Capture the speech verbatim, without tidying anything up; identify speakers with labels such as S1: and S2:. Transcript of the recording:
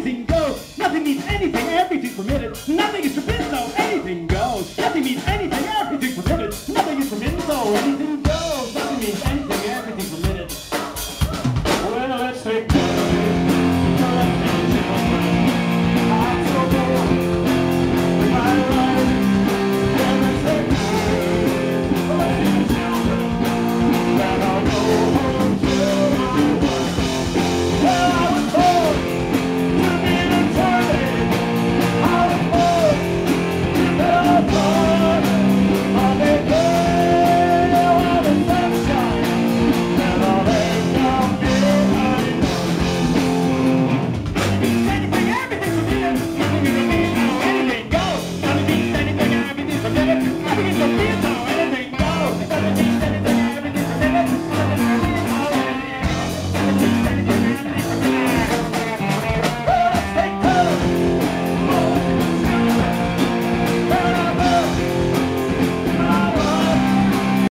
S1: anything goes. Nothing means anything, everything's permitted. Nothing is forbidden, though anything goes. Nothing means anything, everything's